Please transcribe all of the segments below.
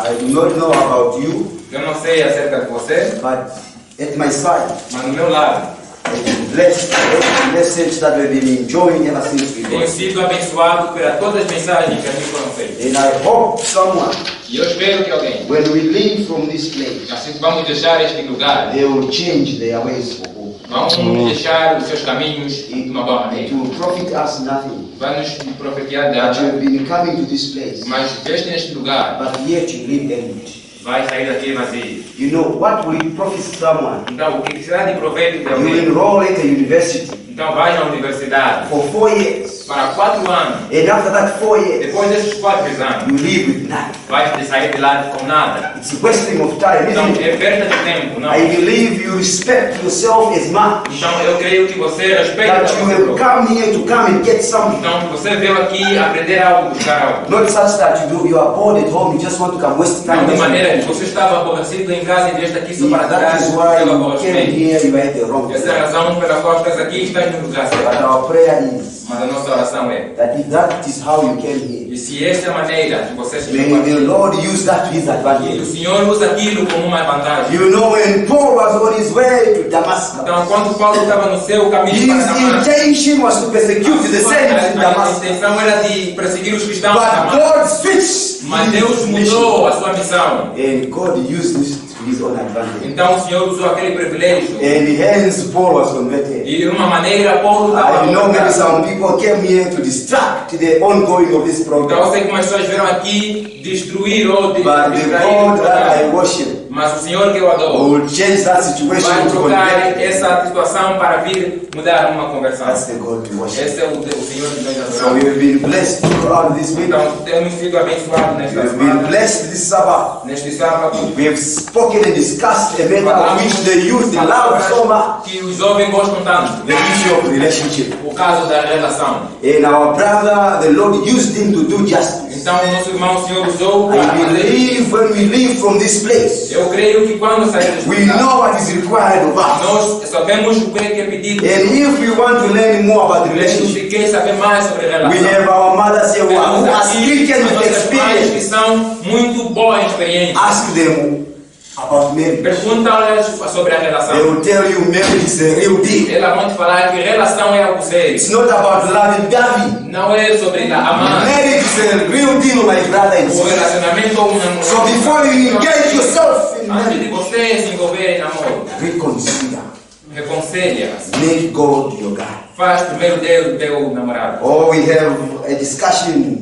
I do not know about you, Eu não sei acerca de você, but at my side, mas no meu lado, I've been blessed. Every message that we've been enjoying ever since we tenho got. sido abençoado por todas as mensagens que aqui foram feitas. And I hope someone, E eu espero que alguém, when we leave from this place, assim que vamos deixar este lugar, they will change their ways for good. vão deixar os seus caminhos de uma boa It maneira. will profit us nothing. Vai nos profetizar de That you nada, have been coming to this place, mas veste neste lugar, but yet you live empty. vai sair daqui vazio. You know what will profit someone? Então, o que será de proveito de You alguém? enroll at a university Então, vai na universidade for 4 years, para 4 anos. and after that 4 years, Depois desses 4 anos, you live with nothing. vai sair de lá com nada. It's wasting of time, Então, isn't it? é perda de tempo, não? I believe you respect yourself as much Então, eu creio que você respeita that a you você have próprio. come here to come and get something. Então, você veio aqui aprender algo, buscar algo. Not such that you are bored at home, you just want to come waste Não, time. de maneira que você estava aborrecido em casa e vieste aqui só para That tirar is o why seu you came aborrecimento. here, you are at the wrong Essa é a place. razão pela qual estás aqui e estás no lugar But certo. our prayer is Mas a nossa oração é, that if that is how you came here, e se esta é a maneira que você se may chegou the aqui, Lord use that to his e o advantage. Senhor usa aquilo como uma vantagem. You know, when Paul was on his way to Damascus, Então, quando Paulo estava no seu caminho para his Damasco, intention was to persecute the saints in a Damascus. intenção era de perseguir os cristãos But em Damasco. God switched Mas Deus his mission, mudou a sua missão. and God used this to his own advantage. Então o Senhor usou aquele privilégio. And hence Paul was converted. E de uma maneira Paulo estava I know maybe convertido. some people came here to distract the ongoing of this Então eu program. sei que umas pessoas vieram aqui destruir ou But the distrair God o that I programa. worship Mas o Senhor que eu adoro will change that vai situation to trocar convert. essa situação para vir mudar uma conversão. That's the God we worship. Esse é o Senhor que nós So we adoramos. have been blessed throughout this week. Então temos sido abençoados We nesta have been semana, blessed this Sabbath. neste sábado. We have spoken and discussed a matter which the youth love so much. Que os jovens gostam tanto. The issue of relationship. O caso da relação. And our brother, the Lord used him to do justice. Então o nosso irmão o Senhor usou para I fazer. believe when we leave from this place, Eu creio que quando saímos we know what is required of us. nós sabemos o que é pedido. And if we want to learn more about relationship, Se quer saber mais sobre we relação. have our mothers here who are Temos speaking aqui with as nossas mães que experience. são muito boas em experiência. Ask them about marriage. Pergunta-lhes sobre a They relação. will tell you marriage is a real deal. Elas vão te falar que relação é algo sério. It's not about loving Davi. Não é sobre amar. Marriage is a real deal, my brother and O sister. relacionamento com um namoro. So before you engage yourself in Antes de marriage, você se envolver em namoro, reconsider. reconselha-as. Make God your God. Faz primeiro Deus teu namorado. Or we have a discussion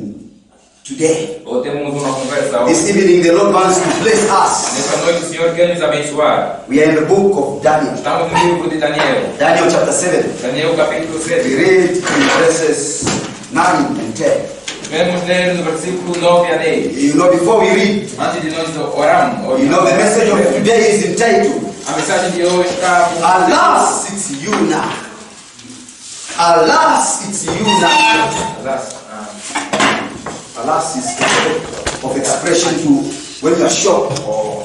today. Ou temos uma conversa hoje. This evening, the Lord wants to bless us. Nessa noite o Senhor quer nos abençoar. We are in the book of Daniel. Estamos no livro de Daniel. Daniel chapter 7. Daniel capítulo We 7. read in verses 9 and 10. Vamos ler no versículo 9 a 10. You know, before we read, Antes de nós orarmos, you know, the message of today is entitled, a mensagem de hoje está com Alas, it's you now. Alas, it's you now. Alas is of expression to when you are shocked.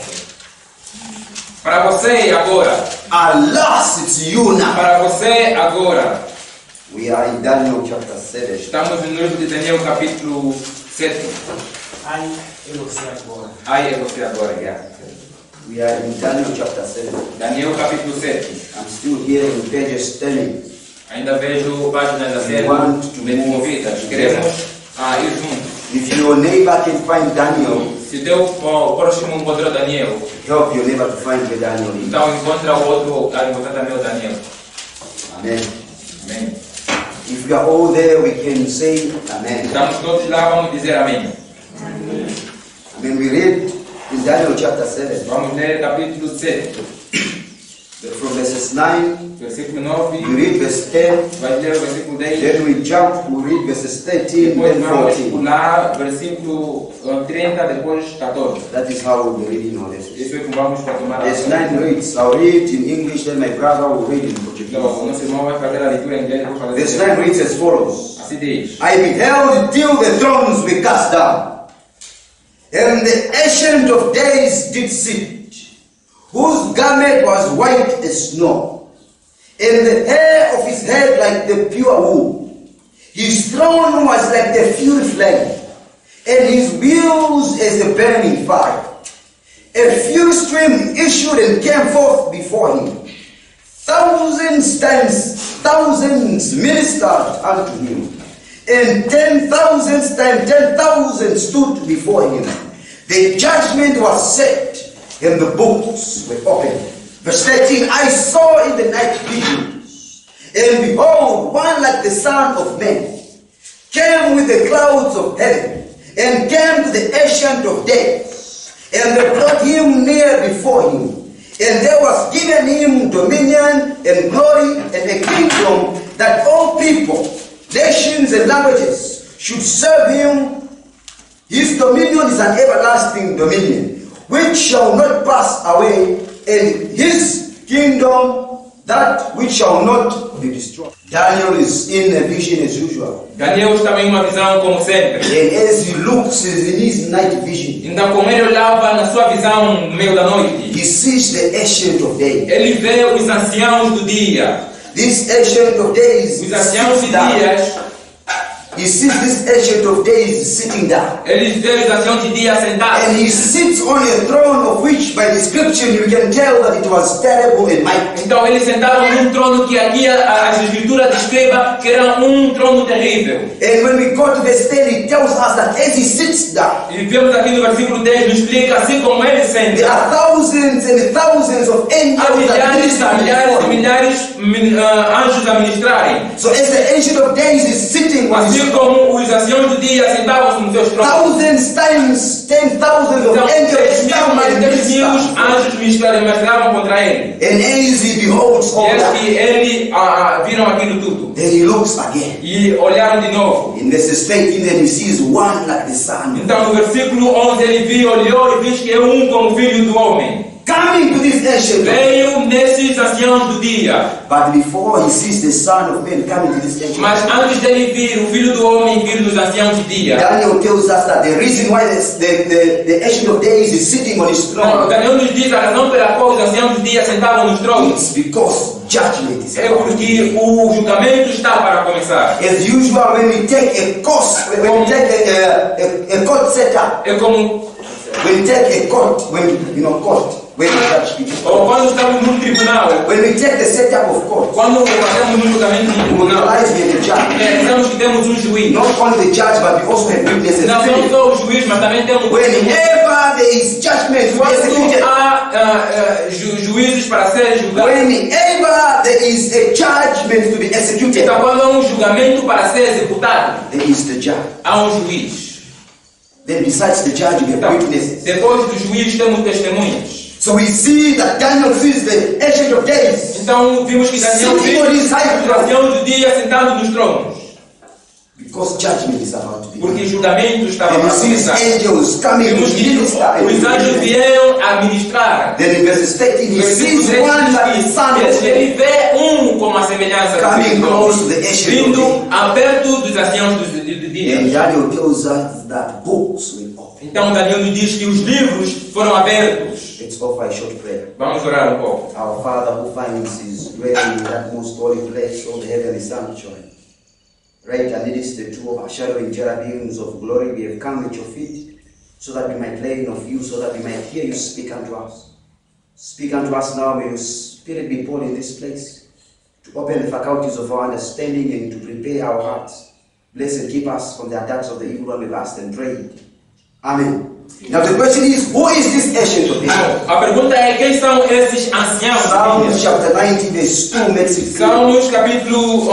Para você agora. Alas, it's you now. Para você agora. We are in Daniel chapter 7. Estamos no livro de Daniel capítulo 7. Ai, é você agora. Aí é você agora, yeah. We are in Daniel chapter 7. Daniel capítulo 7. I'm still here in pages 10. Ainda vejo páginas da série desenvolvidas. Queremos ir juntos. If your neighbor can find Daniel, Se teu próximo encontrou Daniel, help your neighbor to find where Daniel is. então encontra o outro a encontrar também o Daniel. Amen. Amém. If we are all there, we can say Amen. Estamos todos lá, vamos dizer amém. Amen. We read in Daniel chapter 7, Vamos ler capítulo 7, from verses 9, versículo 9. we read verse 10, Vai ler o versículo 10. then we jump, we read verses 13, Depois then vamos 14. pular versículo 30, depois 14. That is how we'll be reading our lessons. Isso é que vamos para tomar a Verse 9 reads, I'll read in English, then my brother will read in Portuguese. Então, o nosso irmão vai fazer a leitura em inglês. Vou fazer Verse 9 reads as follows. assim diz. I beheld till the thrones were cast down, and the Ancient of Days did sit, whose garment was white as snow, and the hair of his head like the pure wool. His throne was like the fury flame, and his wheels as the burning fire. a fury stream issued and came forth before him. Thousands times thousands ministered unto him, and 10,000 times 10,000 stood before him. The judgment was set, and the books were opened. Verse 13, I saw in the night visions, and behold, one like the Son of Man came with the clouds of heaven, and came to the Ancient of Days, and they brought him near before him. And there was given him dominion and glory and a kingdom, that all people, nations and languages should serve him. His dominion is an everlasting dominion, which shall not pass away, and his kingdom that which shall not be destroyed. Daniel is in a vision as usual. Daniel estava em uma visão como sempre. And as he looks in his night vision, Então, como ele olhava na sua visão no meio da noite, he sees the Ancient of Days. ele vê os anciãos do dia. This Ancient of Days Os anciãos de sits down. dias, He sees this Ancient of Days sitting down. eles vê os anciãos de dia sentados. And he sits on a throne of which by description you can tell that it was terrible and mighty. Então, ele sentava num trono que aqui as escrituras descrevem que era um trono terrível. And when we go to verse 10, it tells us that as he sits down, E vemos aqui no versículo 10, nos explica assim como ele there senta. are thousands and thousands of Há angels that minister before him. milhares anjos a ministrarem. So as the Ancient of Days is sitting on his Assim como os anciãos do dia sentavam-se nos seus tronos. thousands times 10,000 of Então, angels 10.000 come mais and 10.000 minister. anjos ministravam contra ele. And as he beholds all E eis that, que ele viram aquilo tudo. then he looks again. E olharam de novo. In verses 13, then he sees one like the Son. Então no versículo 11 ele viu, olhou e viu que é um como filho do homem. Coming to this Ancient of Days. Veio nesses anciãos do dia. But before he sees the Son of Man coming to this Ancient of Mas Days, antes dele vir o filho do homem vir nos anciãos de dia. Daniel tells us that the reason why the Ancient of Days is sitting on his Então, throne Daniel nos diz a razão pela qual os anciãos do dia sentavam nos tronos. is because judgment is É about. porque o julgamento está para começar. As usual, when we take a course, when we take a court setup, É como when we take a court, when court, when we judge people, ou quando estamos num tribunal, when we take the setup of court, quando fazemos um julgamento no we tribunal, realize we have a judge. pensamos que temos um juiz. Not only the judge, but we also have witnesses. Não somos só o juiz, mas também temos Whenever there is judgment to be quando executed, há juízes para serem julgados. whenever there is a judgment to be executed, Então, quando há um julgamento para ser executado, there is the judge. há um juiz. Then besides the judge, we have Então, witnesses. depois do juiz temos testemunhas. So we see that Daniel sees the Ancient of Days Então vimos que Daniel sitting viu on his high os throne, anciãos do dia sentados nos tronos, because judgment is about to be. porque julgamento estava And para he sees começar. angels coming Vimos to que minister. os anjos vieram a ministrar. Then in verses 13, he Versículo sees 3 one like the Son diz of que Man ele vê como a semelhança do coming Filho do close to Homem, the Ancient of vindo Days. perto dos anciãos do dia. And Daniel tells us that books will open. Então Daniel nos diz que os livros foram abertos. Let's offer a short prayer. Vamos orar um pouco. Our Father who finds his dwelling in that most holy place of the heavenly sanctuary. Right amidst the two overshadowing cherubims of glory, we have come at your feet so that we might learn of you, so that we might hear you speak unto us. Speak unto us now, may your Spirit be poured in this place to open the faculties of our understanding and to prepare our hearts. Bless and keep us from the attacks of the evil one, we've asked and prayed. Amen. Now the question is, who is this Ancient of Days? A pergunta é: quem são esses anciãos? Psalms chapter 90 verse 2 makes it clear. Salmos capítulo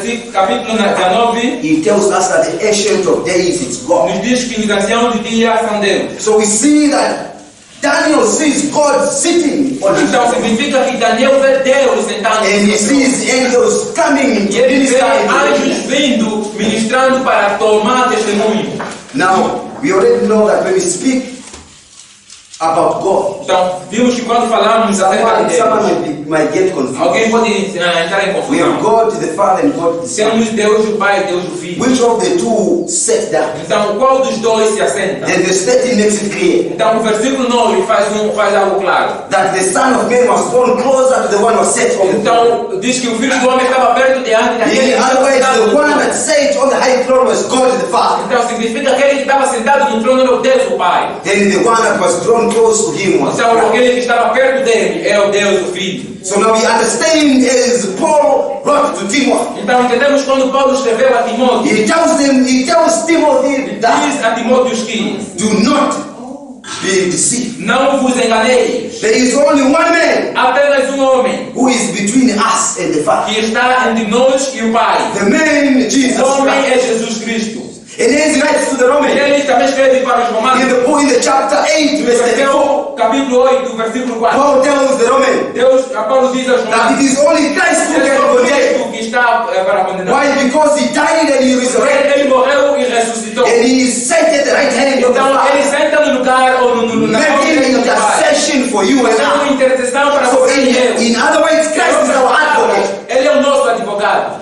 19 He tells us that the Ancient of Days is God. nos diz que os anciãos do dia são Deus. So we see that Daniel sees God sitting on his Então throne, significa que Daniel vê Deus sentado and he no seu trono. sees angels coming E to ele vê minister anjos unto him. vindo, ministrando para tomar testemunho. Now, we already know that when we speak about God, Então, vimos que quando falamos acerca de someone Deus, might be might get Alguém confused. pode entrar em We have confusão. God the Father and God the Son. Temos Deus o Pai e Deus o Filho. Which of the two sat down? Então, qual dos dois se assenta? Then verse 13 makes it clear Então, o versículo 9 faz algo claro. that the Son of Man was born closer to the one who sat on the throne. Então, diz que o Filho do Homem estava perto diante daquele In que other estava words, sentado the no one trono. that sat on the high throne was God the Father. Então, significa que aquele que estava sentado no trono era o Deus o Pai. Then the one that was drawn close to him was Então, Christ. aquele que estava perto dele é o Deus o Filho. So now we understand as Paul wrote to Timothy. Então, entendemos quando Paulo escreveu a Timóteo. He tells Timothy that Diz a Timóteo que do not be deceived. não vos enganeis. There is only one man Apenas um homem who is between us and the Father. que está entre nós e o Pai. The man Jesus O homem Christ. é Jesus Cristo. And then he writes to the E Romans ele também escreve para os romanos. in the chapter 8, verse 34. Capítulo 8, versículo 4. Paul tells the Romans Paulo diz aos that romanos. it is only Christ who É can só condemn. Cristo que está para condenar. Why? Because he died and he resurrected. Ele morreu e ressuscitou. And he is seated at the right hand of the Então ele Father, senta no lugar ou na mão making direita do Pai. intercession for you and Fazendo uma I. intercessão para So você e eu. in other words, Christ is our advocate. Ele é o nosso advogado.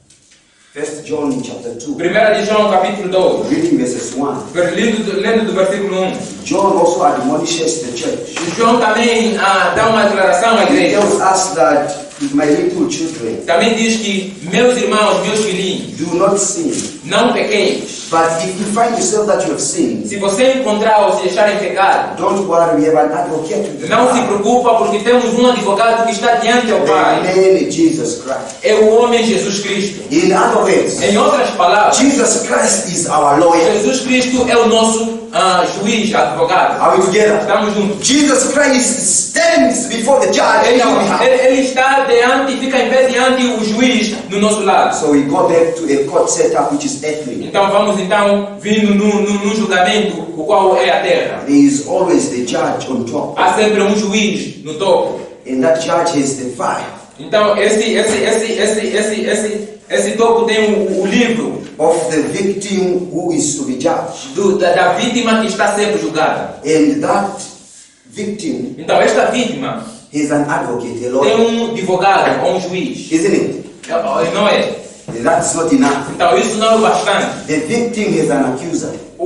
1 John chapter 2, 1 de João, capítulo 2. reading verses 1. Lendo do versículo 1. John also admonishes the church. João também dá uma declaração à He igreja. tells us that my little children, Também diz que, meus irmãos, meus filhinhos, do not sin. não pequeis. But if you find yourself that you have sinned, Se você encontrar ou se deixar em pecado, don't worry, we have an advocate with the não se Father. preocupa, porque temos um advogado que está diante ao The Pai. man Jesus Christ. É o homem Jesus Cristo. In other words, Em outras palavras, Jesus Christ is our lawyer. Jesus Cristo é o nosso juiz, advogado. Are we together? Estamos juntos. Jesus Christ stands before the judge Ele, in our behalf. ele está diante, fica em pé diante o juiz no nosso lado. So we go back to a court setup which is earthly. Então vamos vindo no julgamento, o qual é a terra. There is always the judge on top. Há sempre um juiz no topo. And that judge has the file Então esse topo tem o livro of the victim who is to be judged. da vítima que está sendo julgada. And that victim Então esta vítima is an advocate, a tem lawyer. um advogado ou um juiz. Isn't it? Não é? That's not enough. Então isso não é o bastante. The victim has an accuser.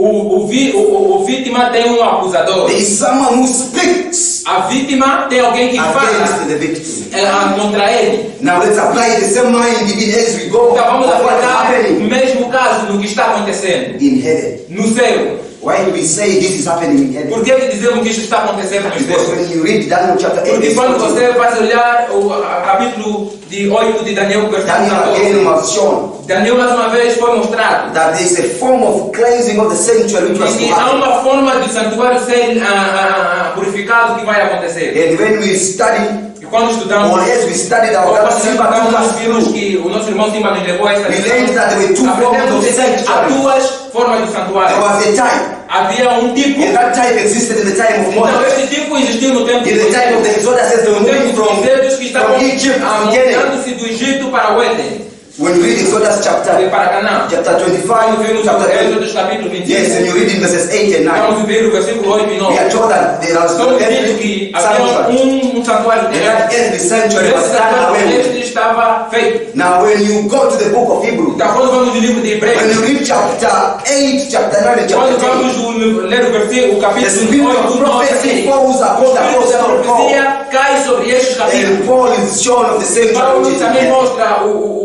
O vítima tem um acusador. There is someone who speaks A vítima tem alguém que fala against the victim. contra ele. Now let's apply the same mind in as we go Então vamos of what is aplicar o happening mesmo caso no que está acontecendo in heaven. no céu. Why do we say this is happening in heaven? Por que dizemos que isso está acontecendo no Because céu? when you read Daniel chapter 8, Porque verse quando 14, você vai olhar o capítulo de 8 de Daniel, versículo Daniel again 14, was shown Daniel mais uma vez foi mostrado that there is a form of cleansing of the sanctuary which was to que há happen. uma forma do santuário ser purificado que vai acontecer. And when we study, E quando estudamos, or as we studied ou our quando God Simba took estudamos, us vimos through, que o nosso irmão Simba nos levou a essa we learned that there were two forms aprendemos of que há sanctuary. duas formas de There santuário. was a type, Havia um tipo, and that type existed in the time of então Moses. esse tipo existiu no tempo In the time of the Exodus, as they were no moving tempo from dos Deus que estavam Egypt to Canaan. mudando-se do Egito para o Éden, When you read Exodus chapter para Canaã. 25, Quando vimos chapter 8, Êxodo capítulo 25, yes, and you read in verses 8 and 9, vamos ver o versículo 8 e we 9. are told that there was Estamos no vendo earthly que havia sanctuary. santuário And terrestre. that earthly sanctuary was Esse done santuário away with. terrestre estava feito. Now, when you go to the book of Hebrews, Então, quando vamos no livro de when Hebreus, you read chapter 8, chapter 9, and quando chapter 10, vamos ler o versículo, o the capítulo spirit 8, of 9 prophecy 10, falls o upon the espírito da apostle Paul, profecia cai sobre estes capítulos. and Paul is shown of the sanctuary Paulo which is in também heaven. mostra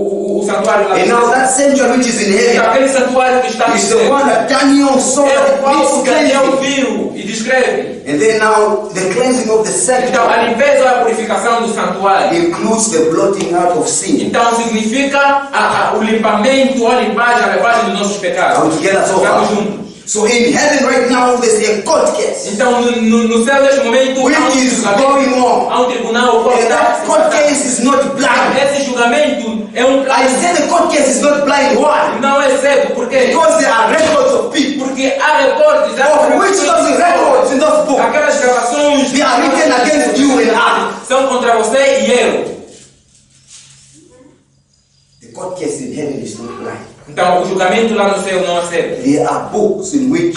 o santuário lá. And now that sanctuary which is in Então, heaven aquele santuário que está no is the céu one that Daniel saw é that o it qual needs Daniel cleansing. viu e descreve. And then now the cleansing of the Então, a sanctuary limpeza ou a purificação do santuário. includes the blotting out of sin. Então significa o limpamento ou a lavagem dos nossos pecados. Are we together so Estamos far? juntos. So in heaven right now there's a court case Então no céu neste momento há which is julgamento, going on. há tribunal, o qual And está that court case is not blind. Esse julgamento é I said the court case is not blind. Why? não é cego. Por quê? Because there are records of people. Porque há reportes, Of which those records in those books aquelas gravações they are written against you and I. são contra você e eu. The court case in heaven is not blind. Então, o julgamento lá no céu não aceita. There are books in which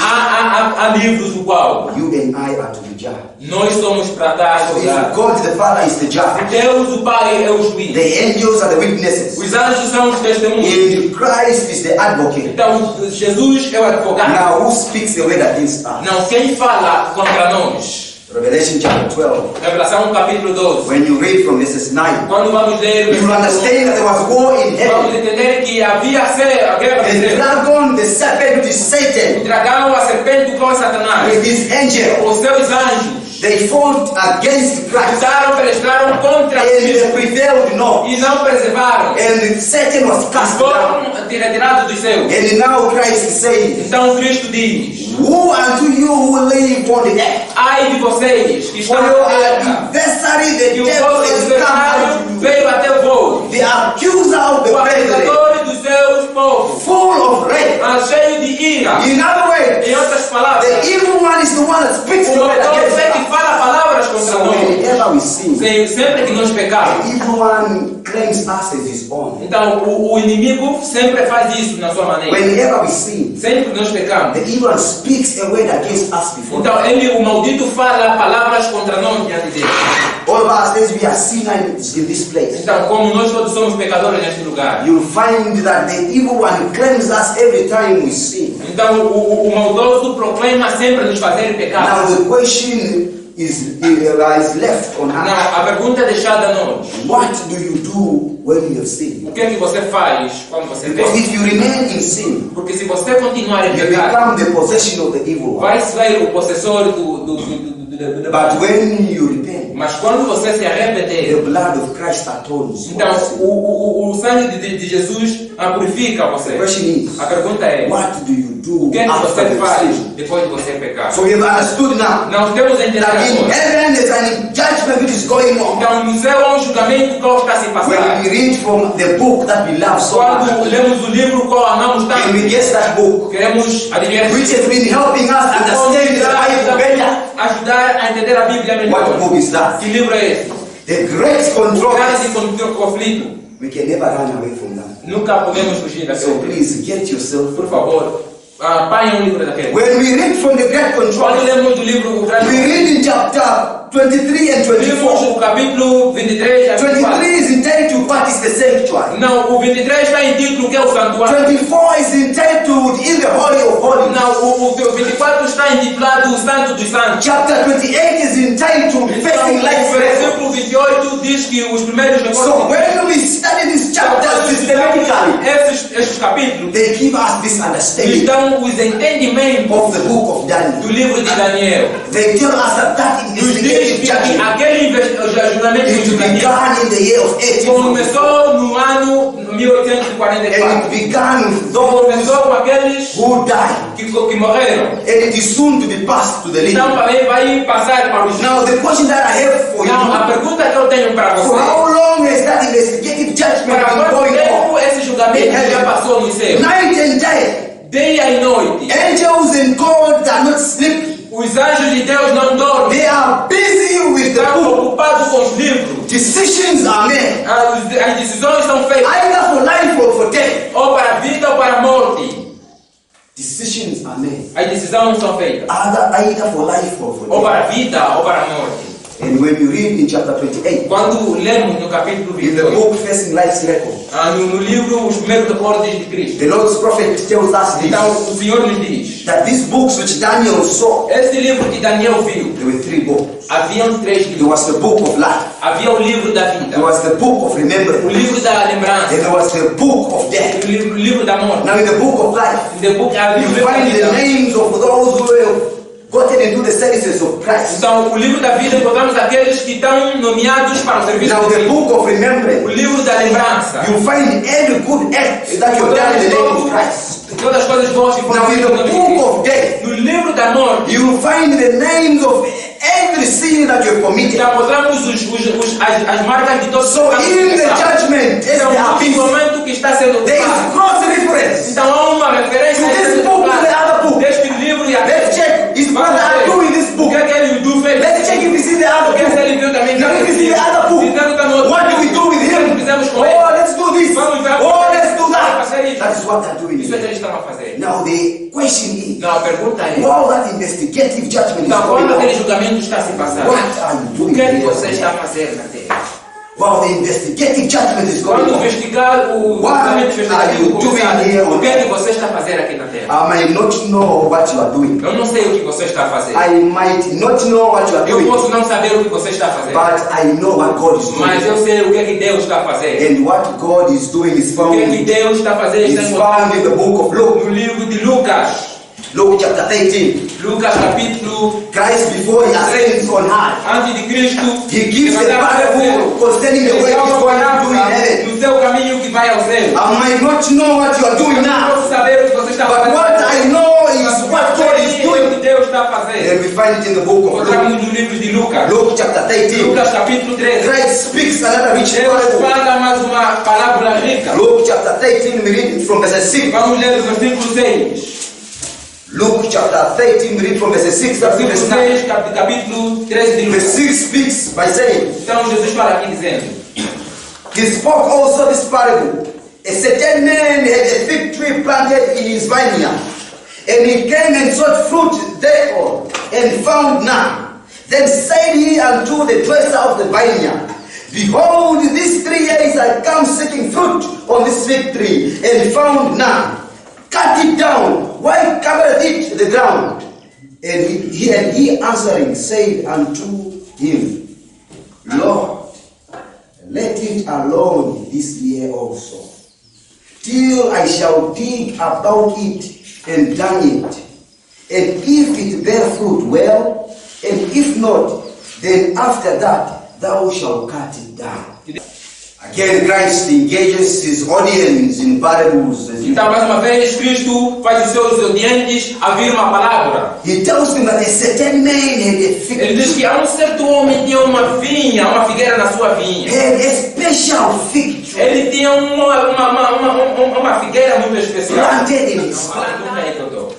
Há livros no qual you and I are to be judged. nós somos para dar So if julgado. God the Father is the judge, Deus, o Pai, é o juiz. the angels are the witnesses, Os anjos são os testemunhos. and Christ is the advocate. Então, Jesus é o advogado. Now who speaks the word against us? Não, quem fala contra nós? Revelation chapter 12. Revelação capítulo 12. When you read from verses 9, Quando vamos ler o you will understand that there was war in vamos heaven. entender que havia a guerra do The céu. dragon, the serpent, is O Satan dragão, a serpente com Satanás. with his angel. Os seus anjos They fought against Christ lutaram, pelestraram contra and they Cristo prevailed not. e não preservaram. And Satan was cast down. Foram retirados dos céus. And now Christ is saying, Então Cristo diz: woe unto you who live on the earth. ai de vocês que For estão your na terra, adversary, que the o devil, vosso is come adversário unto you. veio até vós, The accuser of the o brethren, acusador dos seus povos, full of wrath. mas cheio de ira. In other words, Em outras palavras, the evil one is the one that speaks o the word autor against é que us. fala palavras contra So nós. whenever we sin, Sempre que nós pecamos. the evil one claims us as his own. Então, o inimigo sempre faz isso na sua maneira. Whenever we sin, Sempre que nós pecamos. the evil one speaks a word against us before. Então, o maldito fala palavras contra nós diante dele. All of us, as we are sinners in this place, Então, como nós todos somos pecadores neste lugar. you'll find that the evil one claims us every time we sin. Então, o maldoso proclama sempre nos fazer pecar. Now the question is left on Não, us. a pergunta é deixada a nós. What do you do when you have sinned? O que é que você faz quando você Because peca? if you remain in sin, Porque se você continuar em you pecar, become the possession of the evil one. vai ser o possessor do But when you repent, Mas quando você se the arrepender, blood of Christ atones for então your sin. o sangue de Jesus purifica The você. question is, A pergunta é: what do you do o que é que after você you faz sin? depois de você pecar? So we have understood now Nós temos a entender that in agora. heaven there's an judgment which is going on. Então, no céu há um julgamento qual está se When passando. we read from the book that we love so Quando much, lemos o livro qual amamos and we tanto, get that book, queremos adivinhar which has been helping us understand the Bible better. ajudar a entender a Bíblia What melhor. book is that? Que livro é esse? The great O controversy. grande conflito. We can never run away from that. Nunca podemos fugir So daquele. please get yourself. Por favor, apanhe um livro daquele. When we read from the great Quando controversy, lemos o livro O we Grande read in chapter 23 and Lemos 24. o capítulo 23 a 24. 23 is entitled What is the Sanctuary? Não, o 23 está em título que é o santuário. 24 is entitled In the Holy of Holies. Não, o 24 está intitulado O Santo dos Santos. Chapter 28 is entitled Então, Facing o Life's Record. versículo 28 diz que os primeiros So when we study this chapter systematically, esses capítulos they give us this nos understanding dão os entendimentos of the book of do Daniel. livro de Daniel. They tell us that that Nos diz investigative que judgment aquele julgamento it de Daniel began in the year of 1844. começou no ano And 1844. it began with those Começou com aqueles who died. que morreram. And it is soon to be passed to the living. Então também vai passar para os. Now the question that I have for Não, a you, pergunta que eu tenho para for você: how long has that investigative judgment para been quanto going tempo on? esse julgamento já passou no céu? Night and day. Dia e noite. Angels and gods are not sleeping. Os anjos de Deus não dormem. They are busy with the Estão book. ocupados com os livros. Decisions are made, As decisões são feitas either for life or for death. ou para a vida ou para a morte. Decisions are made, As decisões são feitas either for life or for ou death. para a vida ou para a morte. And when you read in chapter 28, Quando lemos no capítulo in the 28, book Facing Life's Record, no livro Os Primeiros Recordes de Cristo, the Lord's prophet tells us this, então o Senhor nos diz: that these books which Daniel saw, esse livro que Daniel viu, there were three books. haviam três There livros. was the book of life, Havia o livro da vida, there was the book of o remembrance, livro da lembrança, and there was the book of death. o livro da morte. Now in the book of life, Havia you o livro da find the vida. names of those who have gotten into the services of Christ. Então, o livro da vida encontramos aqueles que estão nomeados para o serviço Now do the Cristo. book of O remembrance, livro da lembrança. you find every good act that you've done in the name of Christ. Todas as coisas boas que foram Now in feitas no the nome de book Cristo. of death, No livro da morte, you will find the names of every sin that you've committed. já encontramos as marcas de todos os So pecados in que the pecados. judgment, as Então, they are no busy, momento que está sendo there is ocupado, cross reference. então há uma referência To a this esse book, lugar. to the other book. Deste livro e a Let's check. Is brother Adu in this O book? que é que ele do fez? Let's check if he's in the other Porque se book. ele viu também. Now if he's in the other book, Dizendo que está no outro. what do we do with O que him? fizemos com Oh, ele? let's do this. Vamos ver. Oh, let's do that. Fazer isso. That is what what they're doing. Isso é que eles estão a fazer. Now the question is, Não, a pergunta é, while that investigative judgment is então going quando aquele on, julgamento está a se passar, what are you o doing que é que here? você está a fazer na terra? While the investigative judgment is going Quando on, investigar o julgamento investigativo começar, o que é que você está a fazer aqui na terra? I might not know what you are doing. Eu não sei o que você está a fazer. I might not know what you are Eu doing, posso não saber o que você está a fazer. but I know what God is Mas doing. eu sei o que é que Deus está a fazer. And what God is doing is O que é que found Deus está a fazer está in encontrado the book of Luke. no livro de Lucas. Luke chapter 13. Lucas capítulo Christ, before he ascends on high, antes de Cristo, he gives a parable concerning the way he's going to do in heaven. no seu caminho que vai ao céu. I might not know what you are doing Eu não now, posso saber o que você está but fazendo. what I know is what God is O que doing. Deus está a fazer. And we find it in the book of Luke. Encontramos no livro de Lucas. Luke chapter 13. Lucas capítulo 13. Christ speaks another rich Deus parable. fala mais uma parábola rica. Luke chapter 13, we read it from verse 6. Vamos ler o versículo 6. Luke chapter 13, we read from verse 6 up to verse Versículo 9. 6, capítulo 13 de Verse Lucas. 6 speaks by saying, Então Jesus fala aqui dizendo: he spoke also this parable. A certain man had a fig tree planted in his vineyard, and he came and sought fruit thereon, and found none. Then said he unto the dresser of the vineyard, behold, these 3 years I come seeking fruit on this fig tree, and found none. Cut it down. Why covereth it the ground? And he answering said unto him, Lord, let it alone this year also, till I shall dig about it and dung it. And if it bear fruit, well, and if not, then after that thou shalt cut it down. Again, Christ engages his audience in parables. Então, mais uma vez, Cristo faz os seus audientes a vir uma palavra. He tells them that a certain man had a fig Ele diz tree, que há um certo homem tinha uma vinha, uma figueira na sua vinha. had a special fig tree Ele tinha uma figueira muito especial. planted in his Olha, land. como é que eu tô?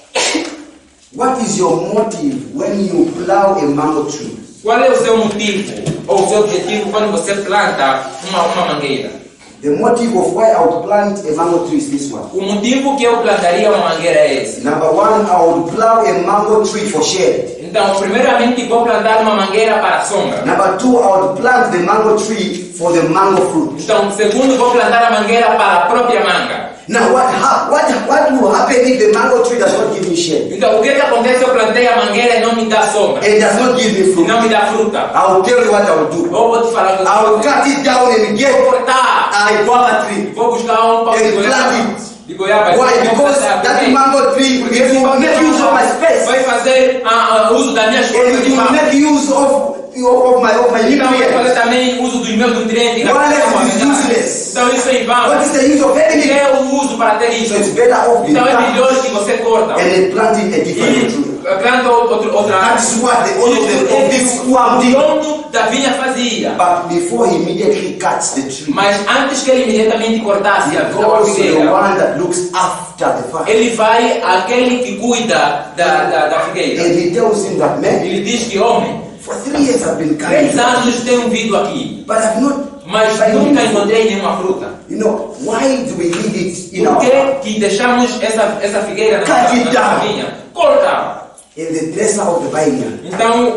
What is your motive when you plow a mango tree? Qual é o seu motivo ou o seu objetivo quando você planta uma mangueira? The motive of why I would plant a mango tree is this one. O motivo que eu plantaria uma mangueira é esse. Number one, I would plow a mango tree for shade. Então, primeiramente, vou plantar uma mangueira para a sombra. Number two, I would plant the mango tree for the mango fruit. Então, segundo, vou plantar a mangueira para a própria manga. Now, what will happen if the mango tree does not give me shade? Então, o que acontece se eu plantei a mangueira e não me dá sombra? It does not give me E fruit. não me dá fruta? I will tell you what I will do. Ou vou te falar que I will cut it down and get vou cortar. a guava tree. Vou buscar um pau de And goiaba. plant De goiaba. Why? Vou Because plantar that também. mango tree Porque it will make use of my space. vai fazer uso das minhas And coisas it de will mão. make use of my Então, vai nutrients. fazer também uso dos meus nutrientes. Why is it useless? Então, isso é em vão. What is the use of Que anything? é o uso para ter isso? So it's better off being Então, é cut melhor que você corta. and then planting a different E tree. planta outra That is what the owner of this farm O did. dono da vinha fazia. But before he immediately cuts the tree, Mas antes que ele imediatamente cortasse a he goes to the figueira, one that looks after the farm. ele vai àquele que cuida da figueira. And he tells him that, man, Ele diz que, homem, for 3 years I've been 3 cutting, anos tenho vindo aqui, but I've not mas found nunca any fruit. encontrei nenhuma fruta. You know, why do we leave it in Por our farm? que deixamos essa figueira na Cut it nossa down. vinha? Corta! And the dresser of the vineyard Então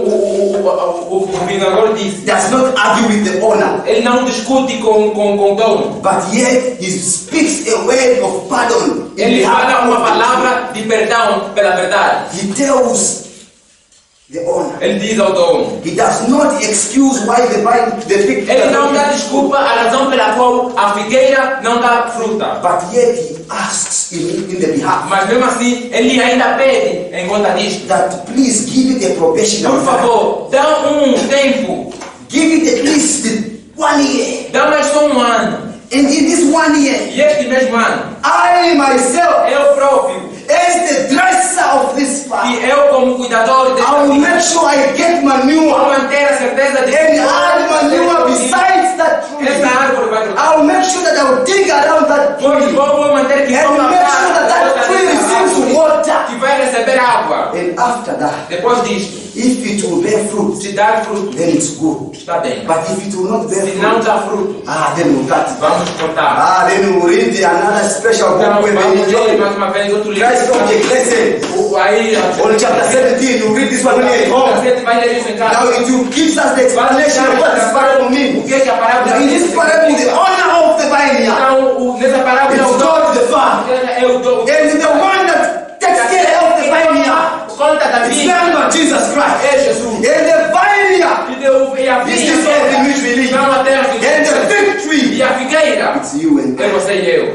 o vingador disse, does not argue with the owner, ele não discute com o dono. but yet he speaks a word of pardon in Ele behalf fala uma of the palavra de perdão pela verdade. tree. He tells the owner. Ele diz ao dono. He does not excuse why the fig tree Ele does não not dá give desculpa a razão pela qual a figueira não dá fruta. but yet he asks in the behalf Mas mesmo assim, ele ainda pede em conta disto. that please give it a probational Por time. favor, dá um tempo. Give it at least 1 year. Dá mais só um ano. And in this 1 year, E este mesmo ano, I myself, eu próprio, as the dresser of this farm, e eu como cuidador desta I will vinha, make sure I get vou manure manter a certeza de and add manure besides that tree. essa árvore vai crescer. I will make sure that I will dig around that tree Vou manter que and uma make sure that that tree receives water. que vai receber água. And after that, Depois disto, if it will bear fruit, se dar fruto, then it's good. está bem. But if it will not bear Se não fruit, dá fruto, then we'll cut it. vamos cortar. Then we'll read another special Então, book when vamos they ler enjoy. mais uma vez outro livro. Christ Object Lesson. Aí, On chapter 17, you read this one when you're at home. vai ler isso em Now casa. it will give us the explanation of what this parable O means. que é a parábola In this parable, the owner of the vineyard Então, nessa parábola, is o dono God the Father. é o dono. And the one that takes care of the vineyard Conta da is vinha. none but Jesus Christ. É Jesus. And the vineyard E a is vinha this earth in which we live. não a terra que And the fig tree, E a figueira it's you and é I. você e eu.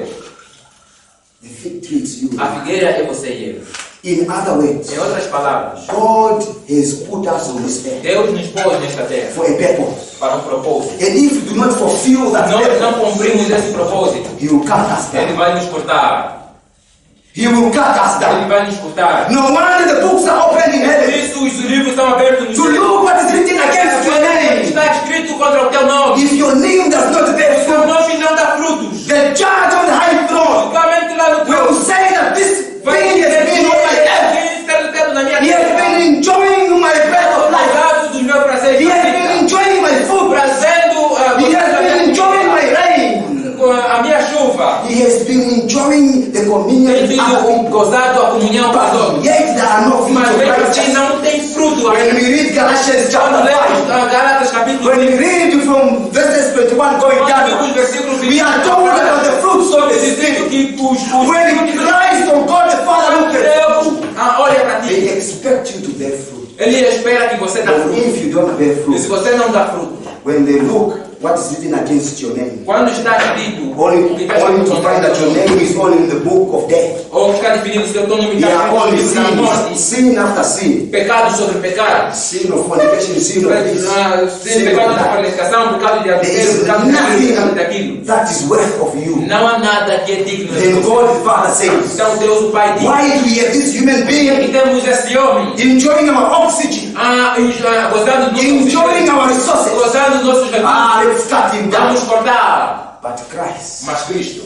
The fig tree, it's you. A figueira é você e eu. In other words, Em outras palavras, God has put us on this earth Deus nos pôs nesta terra for a purpose. para um propósito. And if we do not fulfill that Nós não purpose, cumprimos esse propósito. He will cut us Ele down. vai nos cortar. He will cut us Ele down. vai nos cortar. No wonder the books are open in Por heaven isso os livros estão abertos nos to look what is written against your name. Está escrito contra o teu nome. If your name does not bear O teu fruit, nome não dá frutos. the judge on the high throne Somente lá no will teu say that this vai thing has been on my head. Quem está no dedo na minha He has terra. been enjoying my breath of life. Gozado dos meus prazeres. He has been enjoying my food. Trazendo He has been enjoying my rain. a minha chuva. He has been enjoying the communion Tem with other sido people. gozado a comunhão com os But outros. yet there are no fruit Mas of mesmo assim righteousness. não tem fruto. When we read Galatians Quando chapter lemos 5, Gálatas capítulo when we read from verses 21 going down, os versículos we are told about the fruits of the dizendo Spirit. que os When Christ or God the Father look at Deus olha para you, they ti. expect you to bear fruit. Ele espera que você dê But fruto. if you don't bear E se fruit, você não dá fruto, when they look what is written against your name, quando está escrito only to find that your name is only in the book of death. ou ficar definido seu nome They are only está na morte, sin after sin. pecado sobre pecado, Sin of fornication, sin of this, sin pecado of de that. fornicação, pecado de There adultério, is pecado de pecado daquilo. nothing that is worth of you. Não há nada que é digno de Then você. God the Father says, Então Deus o Pai diz: why do we have this human e being temos esse homem enjoying our oxygen, gozando dos enjoying our resources? gozando dos nossos recursos. Let's cut him down. Vamos cortar. But Christ, Mas Cristo,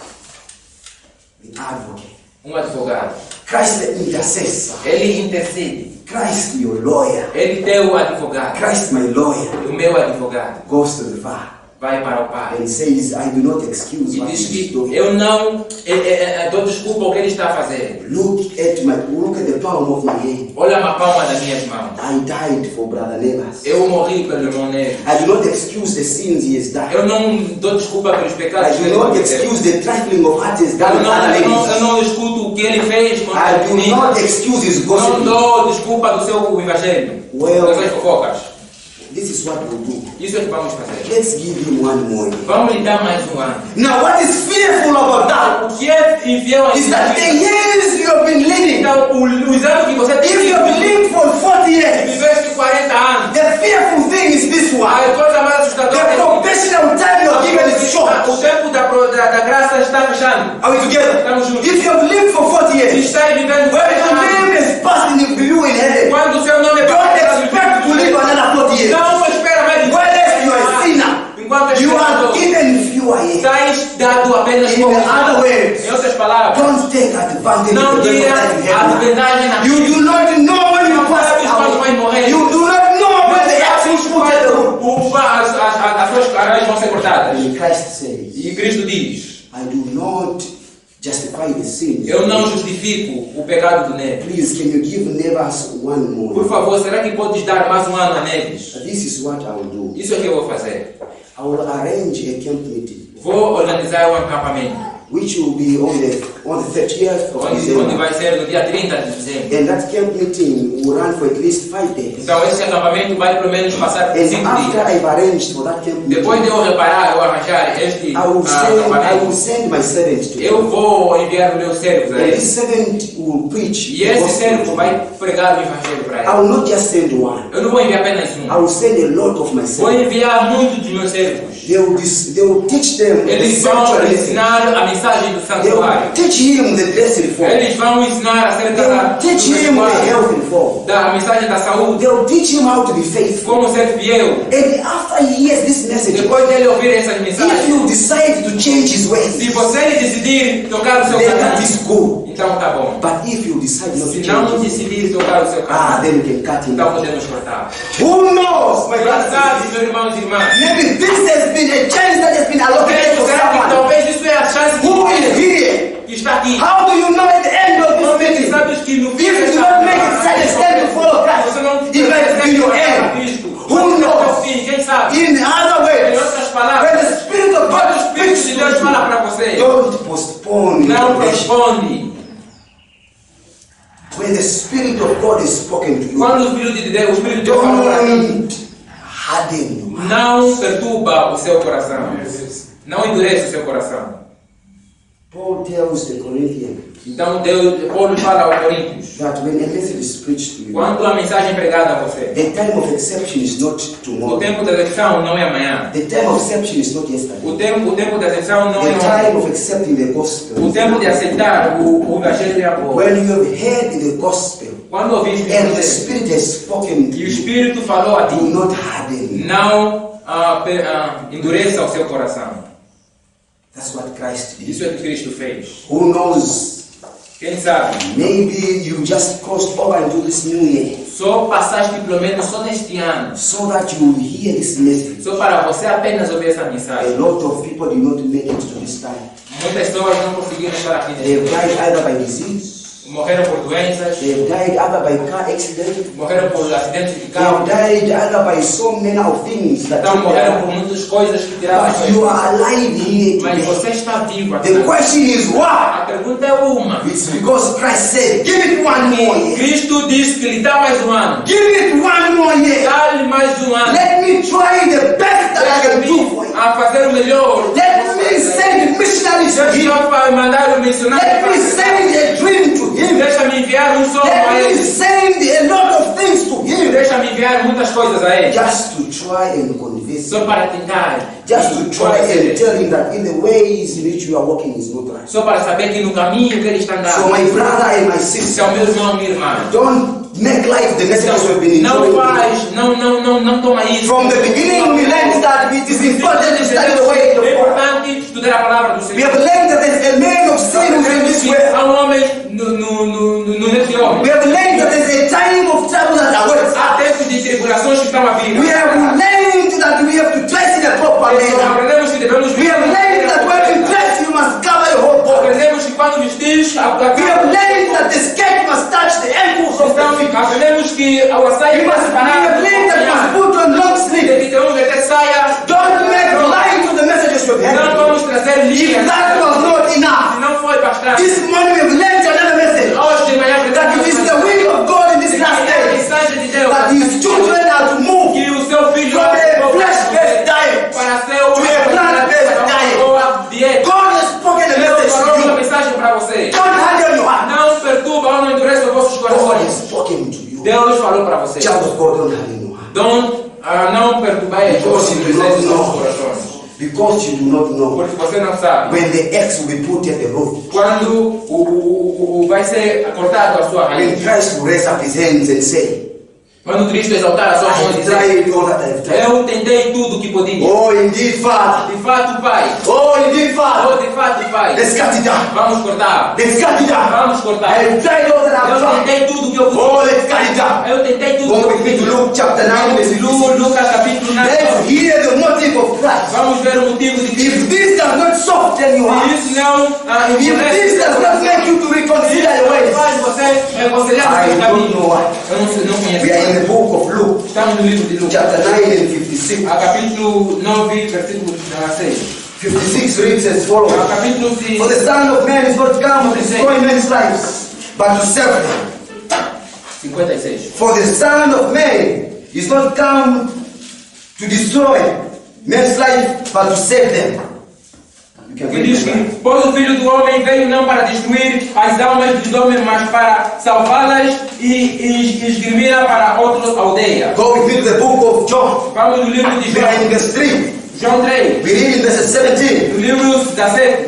the advocate, advogado, Christ the intercessor, ele intercede. Christ your lawyer, Ele teu advogado, Christ my lawyer, o meu advogado, goes to the Father vai para o Pai and says, I do not excuse e what diz he is que doing. eu não dou desculpa ao que ele está a fazer. Look at the palm of my hand. Olha a palma das minhas mãos. I died for brother Neighbors. Eu morri pelo irmão negro. I do not excuse the sins he has done. Eu não dou desculpa pelos pecados I que do ele not cometeu. excuse the trifling of what he has done Eu with other não ladies. escuto o que ele fez com I as do meninas. not excuse his Não gossip. dou desculpa do seu evangelho. Well, das suas fofocas. This is what we'll do. Isso é que vamos fazer. Let's give him one more year. Vamos lhe dar mais um ano. Now, what is fearful about that O que é infiel a is that the years you have been living, Então, os anos que você if you have been tem living for 40 years, viveste 40 anos. the fearful thing is this one. A coisa mais The assustadora é professional time you are given is short. o tempo da graça está fechando. Are we together? Estamos juntos. If you have lived for 40 Se years, está vivendo when 40 your anos, name is passing in you in heaven, quando o seu nome é don't expect to live another 40 years. não espera mais. Whereas you are a sinner, Enquanto you are pecador, given fewer years. estás dado apenas In poucos other anos. words, Em outras palavras, don't take advantage não of the tira life in a heaven. vantagem na You do not know when you pass away. You do not know when the axles put at the wood. as suas carreiras vão ser cortadas. And Christ says, E Cristo diz: I do not justify the sin. eu não justifico o pecado do Neves. Please, can you give neighbors one more? Por favor, será que podes dar mais um ano a Neves? This is what I will do. Isso é que eu vou fazer. I will arrange a camp meeting, Vou organizar um acampamento, which will be on the 30th of onde December. vai ser no dia 30 de dezembro. And that camp meeting will run for at least 5 days. Então esse acampamento vai pelo menos passar por And 5 after dias. I've arranged for that camp meeting, Depois de eu reparar, eu arranjar este I will acampamento, send my servant to eu you. vou enviar os meus servos a And ele. this servant will preach. E the esse gospel servo to vai you. pregar o evangelho para I ele. will not just send one. Eu não vou enviar apenas I um. will send a lot of my Vou servants. enviar muitos dos meus servos. They will teach them the Eles vão sanctuary lesson. ensinar a mensagem do They santuário. will teach him the dress reform. Eles vão ensinar acerca They will teach him the health reform. da mensagem da saúde, They will teach him how to be faithful. como ser fiel. And after he hears this message, Depois dele ouvir essas if mensagens, you decide to change his se ways, você decidir tocar o seu then that caminho, is good. então tá bom. But if you decide not to Se change não it, decidir tocar o seu caminho, then you can cut him então off. podemos cortar. Who knows, my Quem brothers? sabe, meus irmãos e irmãs? Maybe this has been a chance that has been allocated to Será que someone talvez isso é a chance who is here. que está aqui? How do you know at the end of Como this é que meeting? sabes que no fim If you desta- don't make it stand to follow Christ, você não it might be your end. Cristo. Who knows? Sim, quem sabe? In other Em words, outras when palavras, the Spirit of quando God o Espírito speaks de to Deus you, fala para você, don't postpone não your nation. responde. When the Spirit of God is spoken to you, Quando o Espírito de Deus fala para ti, don't harden you. não perturba o seu coração. Não endurece o seu coração. Paul tells the Corinthians Então Paulo fala aos Coríntios, that when a message is preached to you, quando a mensagem é pregada a você, the time of exception is not o tomorrow. tempo da excepção não é amanhã. The time of exception is not yesterday. O tempo da excepção não é The ontem. time of accepting the gospel. O tempo de aceitar o evangelho é agora. When you have heard the gospel Quando ouviste o and the evangelho Spirit has spoken to e o you, Espírito falou a do ti, not harden you. não endureça o seu coração. That's what Christ did. Isso é o que Cristo fez. Who knows? Quem sabe? Maybe you just crossed over into this new year Só passaste pelo menos só neste ano, so that you will hear this message. só para você apenas ouvir essa A mensagem. lot of people did not make it to this time. Muitas pessoas não conseguiram estar aqui They neste have died either by disease, morreram por doenças, they have died either by car accident, morreram por acidentes de they have carro, died either by so many of things that então morreram por but muitas coisas que tiraram a you sua are alive here Mas today. você está vivo aqui. The question is why? A pergunta é uma. It's because Christ said, give it one more year. Cristo disse que lhe dá mais um ano. Give it one more year. Dá-lhe mais um ano. Let me try the best that I can do for you. A fazer o melhor. Let me send missionaries to him. Deixa eu mandar o missionário Let para me send a dream to him. Deixa-me enviar um sonho a Let me ele. send a lot of things to him. Deixa-me enviar muitas coisas a ele. Just to try and convince Só him. para tentar. Just to try and tell him that in the ways in which you are walking is not right. Só para saber que no caminho que ele está So andando. my brother and my Esse sister, é o meu irmão, minha irmã. don't make life the messages we've been Não enjoying. faz, não toma isso. From the beginning we learned that it is important to study the way of É God. importante estudar a palavra do We Senhor. have learned that there's a man of sin who's in this world. Há um homem no nesse homem. We have learned that there's a time of trouble that awaits. Há tempos de tribulações que estão a vir. We have learned that we have to dress in a proper manner. Aprendemos que devemos We have learned that when you dress, you must cover your whole body. Aprendemos que quando vestimos We have learned that the skirt must touch the ankles of the feet. aprendemos que ao We sair have learned that you must put on long sleeves. que devemos meter saia. Don't make light to the messages you've Não had. vamos trazer If linha. that was not Se enough, não foi bastante. this morning we have learned another message. Hoje de manhã That it is the will of God in this last a day mensagem de Deus that His children are to move que o seu filho from a flesh-based diet. para ser o to a plant-based diet. boa dieta. God has spoken a Deus message falou to uma you. mensagem para você. Don't harden your heart. Não perturba ou não endurece os vossos God has corações. spoken to you. Deus falou para você. Child of God, don't harden your heart. Não perturbar os vossos corações. Because you do not know Porque você não sabe. when the X will be put at the root. Quando vai ser cortado a sua When raiz. Christ will raise up his hands and say, Quando Cristo exaltar a I sua mão e have dizer: tried all that I have tried. Eu tentei tudo o que podia. Oh, indeed, Father. De fato, Pai. Oh, indeed, Father. Oh, de fato, Pai. Let's cut it down. Vamos cortar. Let's cut it down. Vamos I cortar. have tried all that I have Eu tried. tentei tudo o que eu podia. Oh, let's cut it down. Eu tentei tudo Go o que with me eu to podia. Luke chapter 9, verse 56. Lucas capítulo 9. Let's hear the motive of Christ. Vamos ver o motivo de Cristo. If this does not soften your Se heart, isso não if this does not make you to reconsider your ways, faz você reconciliar I os seus don't caminhos. know why. Eu não conheço. We are in the book of Luke, Estamos no livro de Lucas. chapter 9 and 56. A capítulo 9, versículo 6. 56 reads as follows. A capítulo For the 6, Son of Man is not come to destroy men's lives, but to save them. 56. For the Son of Man is not come to destroy men's life, but to save them. You can Que read diz it. que, pois o Filho do Homem veio não para destruir as almas dos homens, mas para salvá-las e esgrimir para outra aldeia. Go with me to the book of John. Vamos no livro de We are in João, verse 3. João 3, We read in verse 17. no livro 17.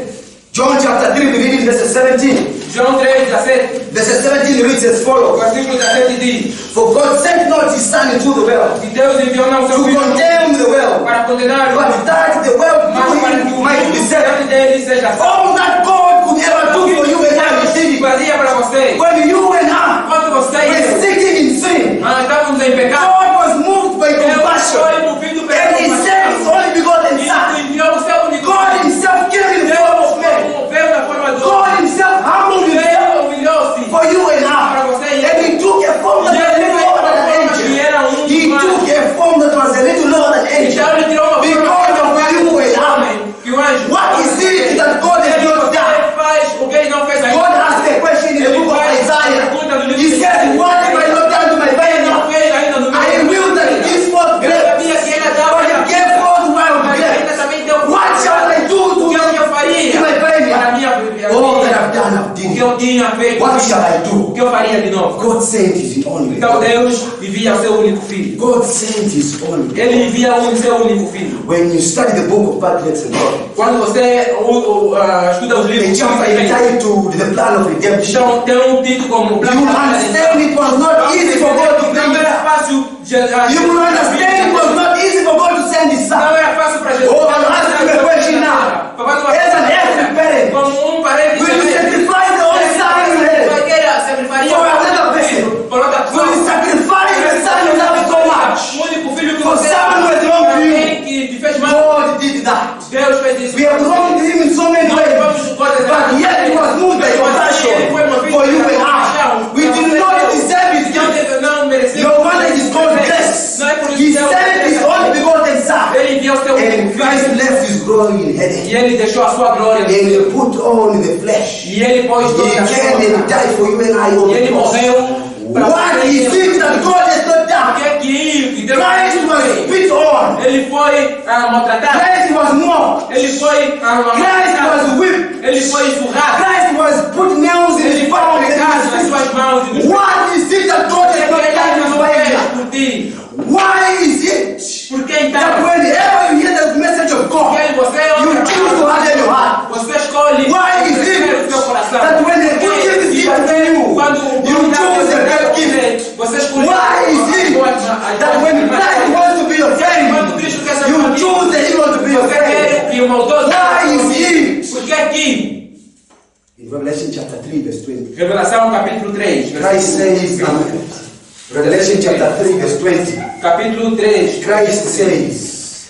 John chapter 3, we read in verse 17. João 3:17. Verse 17 reads as follows. Versículo 17 diz: For God sent not his son into the world E Deus enviou não to seu filho condemn the world, para condenar o but mundo, that the world mas para que through o him might be mundo saved. dele seja salvo. All that God could ever do for you and I, he did it. Fazia para você. When you and I Quando você were sinking in sin, nós estávamos em pecado, God was moved by Deus compassion, foi movido pela and he sent his compaixão. only begotten E son. enviou o seu único God filho. himself came in the form Deus of man. veio na forma do God himself humbled himself Deus humilhou-se for you and para I. você e And he took a form that E was a ele little veio lower uma than an forma que angel. era He took a form that was a little lower than angel. Então ele tirou uma forma Because of you and I. que o anjo. What is it that God has not done? Ele faz o que ele não fez ainda. God asked a question in the book of Isaiah. He said, what have I not done to my Ele não vineyard? fez ainda no I will that it gives forth Eu grapes, sabia que ele dava but it gave forth wild mas ainda grapes. também deu What shall I do o que eu faria to my para a vineyard? minha All that I've done, I've o que done. eu tinha feito, What shall I o do? que eu faria de novo. God sent his only. Então Deus envia o seu único filho. God sent his only. Ele envia o seu único filho. When you study the book of Patriarchs and Prophets, Quando você estuda os the livros, chapter entitled The Plan of Redemption, então tem título como you Plano da understand it was not easy for God to bring Não it. era fácil. You will understand it was not easy for God to send his Não son. era fácil para Jesus. Oh, I'll ask you a question now. As an earthly parent, Como parente, will you sacrifice the only son you have sacrificaria for another person? por outra Will you pessoa? sacrifice the son you love so much? O único filho que For você someone who has wronged you? alguém que te fez mal. God did that. Deus fez isso. We have wronged him in so many Nós ways. vamos coisas But yet he was moved by compassion for you and I. We did not deserve his gift. Não merecemos. No wonder it is called grace. Não é por He isso que sent his only begotten son. Ele enviou o seu And único Christ filho. left his glory in E heaven. ele deixou a sua glória. And he put on the flesh. E ele pôs He toda a came and sua. died for you and I on E the ele cross. morreu. What is it that God has not O done? que é que Deus Christ was fez? spit on. Ele foi maltratado. Christ was mocked. Ele foi Christ was whipped. Ele foi esburrado. Christ was put nails in his Ele foi palms and pregado nas in his feet. suas mãos e nos What is it that God has not done in his vineyard? por ti. Why is it Porque that então, whenever you hear the message of God, você you choose to harden your heart? Você escolhe Why is o seu coração. it that when the good gift is given to you, Quando you choose the bad gift? você escolhe Why is it that when Christ wants to be your friend, Quando Cristo quer ser you amigo, choose the evil to be your você friend? quer que o maldoso Why is it? Porque aqui, In Revelation chapter 3, verse 20, Revelação capítulo 3, Christ says, Revelation chapter 3, verse 20, capítulo 3, Christ says,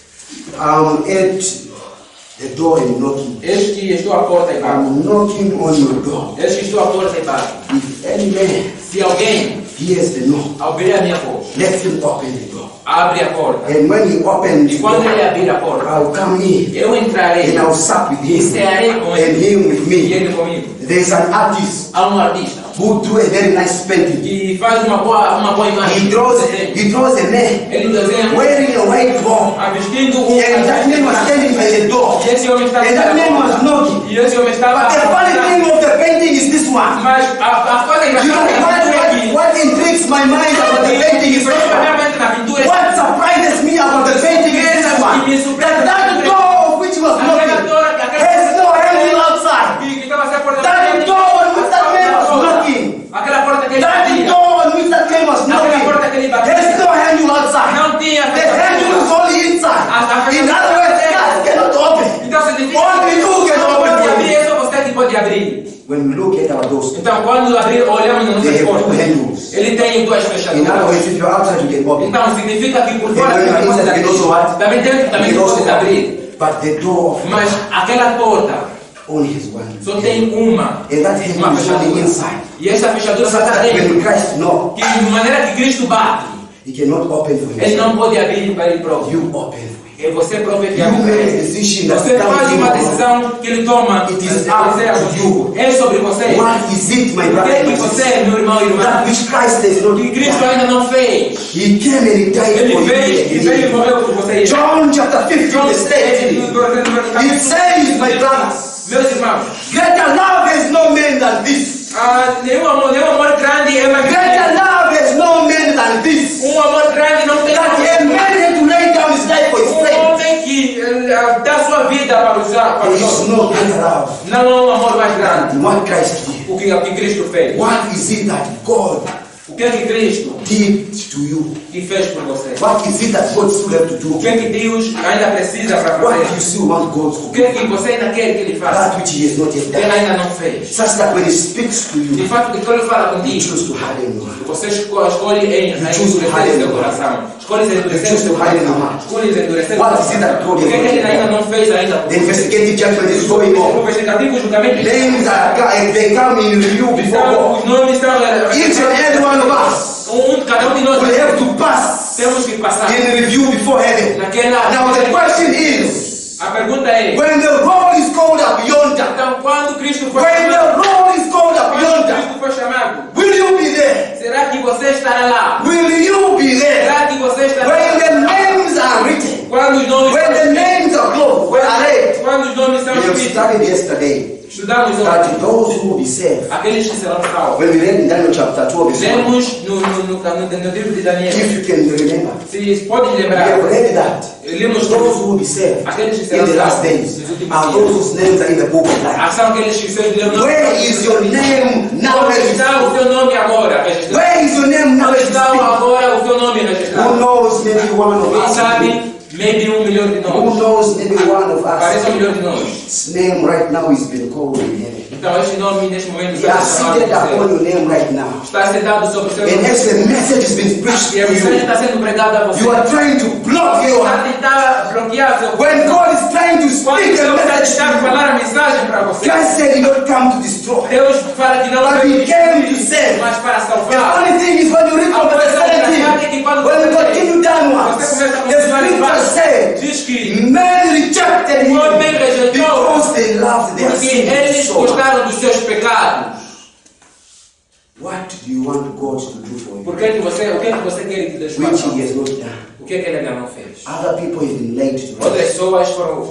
I'm at the door and knocking. eis que estou à porta e bato. I'm knocking on your door. Eis que estou à porta e bato. If any man Se alguém hears the knock, abrir a minha voz, let him open the door. abre a porta. And when he opens E the quando ele door, abrir a porta, I'll come in eu entrarei and I'll sup with e him cearei com and ele him with e me. ele comigo. There's an artist Há artista who do a very nice painting. que faz uma boa imagem. He draws a man Ele desenha wearing a white robe. vestindo And that man was standing by the door. E esse homem está And that man was knocking. E esse homem estava. But the funny thing of the painting is this one. Mas a coisa You know engraçada é que what intrigues my mind about the painting is this one. na pintura What surprises me about the painting is this one. That door of which was knocking has no handle outside. que estava a ser porta That door on which that man was knocking. aquela porta que ele That batia. door on which that man was knocking has no handle outside. Não tinha. The handle is only inside. In other words, God cannot open. Então significa Only you can não open pode for abrir, you. é só você que pode abrir. When we look at our doors, Então quando abrir, olhamos nas They nossas have two portas. handles. Ele tem duas in other fechaduras. words, if you're outside, you can open. Então significa que por fora When você you're pode inside, you can also abrir. what? Também dentro You também can also pode open. abrir. But the door of Mas aquela porta only has one. só tem uma. And that handle Uma is only fechadura. inside. E essa fechadura só está dentro. When Christ knocks, Que de maneira que Cristo bate, he cannot open for ele himself. não pode abrir para ele próprio. You open for him. É você próprio que You abre. make a decision that's Você down faz to uma you. decisão que ele toma. It is Você up é to you. É sobre você. What is it, my O que brother é and que my você sister? é, meu irmão e irmã? That which Christ has not Que Cristo done. ainda não fez. He came and he died Ele for fez e you. veio e morreu por você. John chapter 15, verse 18. It says, my brothers, Meus irmãos, greater love has no man than this. nenhum amor grande é mais Greater grande. love has no man than this. Amor grande não tem That a man had to lay down his life for his friend. homem que dá sua vida para os There is outros. no greater greater love Não há um amor mais grande than what Christ did. o que Cristo fez. What is it that God O que é que Cristo did to you? que fez por você? What is it that God still have to O do? que é que Deus ainda precisa para What do you fazer? still want God to O do? que é que você ainda quer que Ele faça? That which He has not yet Que Ele done. ainda não fez. Such that when He speaks to De you, fato, que quando Ele fala you contigo, choose to harden your heart. você escolhe em endurecer seu coração. Escolhe endurecer seu coração. Escolhe endurecer seu coração. O que é que Ele ainda não fez ainda? The investigative judgment is going O on. investigativo julgamento Names are they come in review before God. os nomes estão Each and every one of us cada de nós will have to pass temos que passar in review before heaven. naquela. Now the question is, A pergunta é: when the roll is called up yonder, então, quando Cristo foi when the chamado, roll is called up quando yonder, Cristo foi chamado, will you be there? será que você estará lá? Will you be there? Será que você estará When lá? the names are written, Quando os nomes when the names are closed, are read. quando os nomes são We have escritos, studied yesterday estudamos hoje, that those who will be saved, aqueles que serão salvos. when we read in Daniel chapter 12, Lemos no livro de Daniel. if you can remember, Se pode we lembrar, have read that lemos those who will be saved aqueles que in serão the last salvos days nos últimos are dias. those whose names are in the book of life. São aqueles que seus nomes. Where is your name now Onde está o registered? seu nome agora registrado? Where is your name now Onde está registered? agora o seu nome Who registrado? knows maybe one of Quem us? sabe, maybe 1 milhão de Who nós. knows maybe one of Parece 1 us? milhão de nós. His name right now is being called in heaven. Então este nome neste momento He está has chamado seated de upon você. your name right now. Está sentado sobre o seu And nome. as the message has been preached E a to mensagem you, está sendo pregada a você. you are trying to block your Está heart. tentando bloquear seu When God is trying to Quando speak a Deus está message tentando to you, falar a mensagem para você, God said he not come to destroy. Deus fala que não But veio he came to destruir, save. mas para The salvar. funny thing is when you read from verse 17, when you continue downwards, the scripture said, Diz que men rejected him o homem rejeitou because they loved their porque sin eles so much. gostaram dos seus pecados. What do you want God to do for you? O que é que você quer que Deus Which faça? he has not done. O que é que ele ainda não fez? Other people have been laid to Outras rest. pessoas foram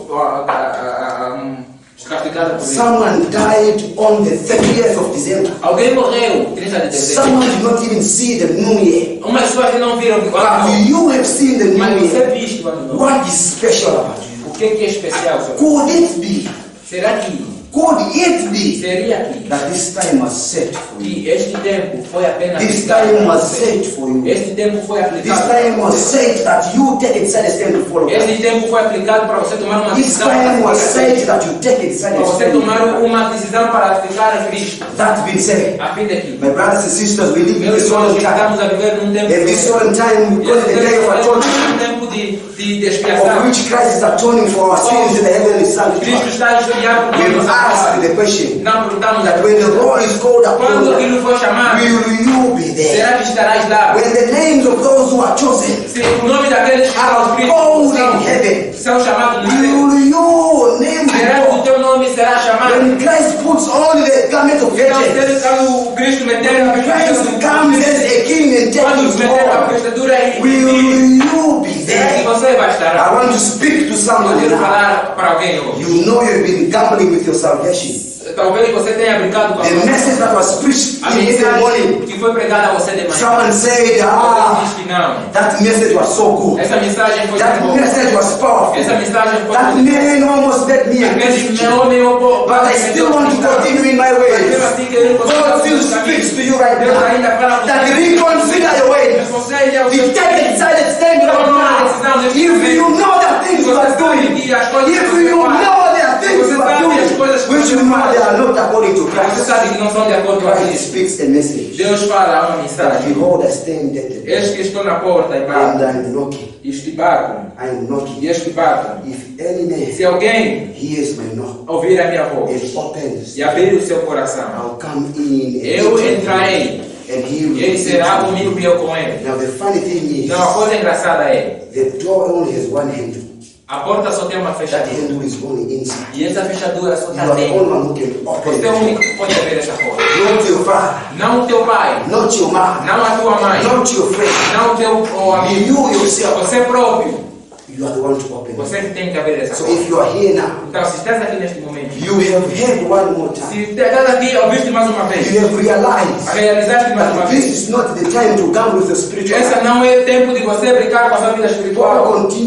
castigadas por ele. Someone died on the 30th of December. Alguém morreu 30 de dezembro. Someone did not even see the new year. Umas pessoas não viram o ano But novo. you have seen the Mas new você year. viste o ano novo. What is special about you? O que é especial sobre Could it be? Será que Could it be seria que that this time was set for you? este tempo foi apenas This aplicado time para was você? set for you. Este tempo foi This aplicado. time was set that you take a decided stand to follow Christ. Esse tempo foi aplicado para você tomar uma This decisão. time was set that you take a decided Para você stand to tomar follow Christ. uma decisão para ficar em Cristo. That being said, A fim de que my brothers and sisters, we live in meus this irmãos, solemn time. estamos a viver num tempo And this solemn time, because the day of atonement, um tempo de of expiação. which Christ is atoning for our sins in the heavenly Cristo sanctuary. está a expiar por We nós. ask the question Não perguntamos that when the Lord is called upon quando you, aquilo for chamado, will you be there? será que estarás lá? When the names of those who are chosen Se o nome daqueles que are são called in escritos heaven, são chamados no céu, will your name be será que o called? teu nome será chamado? When Christ puts on the garment of Então, vengeance, quando o Cristo meter a Christ comes as a king and takes quando his meter a throne, vestidura e will you be será que there? você vai estar I lá? want to speak to Eu someone quero now. falar para alguém hoje. You know you've been gambling with your salvation. Talvez você tenha brincado com a The message that was preached a in the morning, mensagem que foi pregada a você de manhã. someone said, Alguém diz que não. that message was so good. Essa mensagem foi That boa. message was powerful. Essa mensagem foi That man almost made me a Aquele Christian. meu homem, But I still want to continue in my ways. God still speaks to you right Deus now. ainda fala That reconsider your ways. você já You take a decided stand right now. If you know the things you are doing, if you know there are things you are doing, which you know they are not according to Você Christ, sabe que não são de acordo com Christ Cristo. speaks a message. Deus fala uma That mensagem. behold, I stand at the door Eis que estou na porta e bato. and I'm knocking. Este bato. I am knocking. E este bato. If any man Se alguém hears my knock ouvir a minha voz and opens, e abrir o seu coração, I'll come in and eu eat with him, entrarei. and he will Ele eat será with comigo me. e eu com ele. Now the funny thing is, Então a coisa engraçada é, the door only has one handle. a porta só tem uma That fechadura. handle is only inside. E essa fechadura só You está are the dentro. only one who can open Você é o it. único que pode abrir essa porta. Not your father, Não o teu pai, not your mom, não a tua mãe, not your friend. não o teu amigo. You yourself, Você próprio, you are the one to open it. você que tem que abrir essa So porta. if you are here now, Então, se estás aqui neste momento, you have heard one more time. se estás aqui, ouviste mais uma vez, You have realized realizaste mais uma that vez, this is not the time to gamble with the spiritual essa life. não é tempo de você brincar com a sua vida Paul espiritual. continue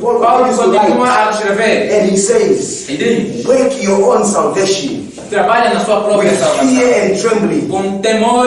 Paul Paulo continues to continua write, a escrever and he says, e diz: work your own salvation trabalha na sua própria with salvação, fear and trembling, com temor